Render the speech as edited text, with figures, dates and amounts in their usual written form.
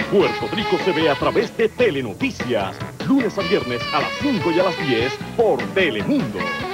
Puerto Rico se ve a través de Telenoticias. Lunes a viernes a las 5 y a las 10 por Telemundo.